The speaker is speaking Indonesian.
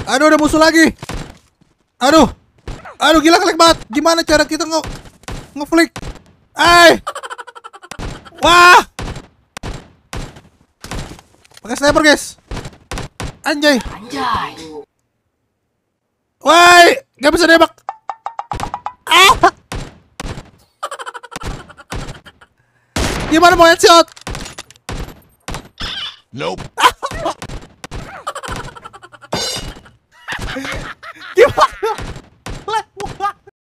Aduh, ada musuh lagi. Aduh. Aduh, gila nge-lag banget. Gimana cara kita nge-flick? Wah. Pakai sniper, guys. Anjay. Woi, gak bisa nembak. Gimana mau headshot? Nope. Gimana?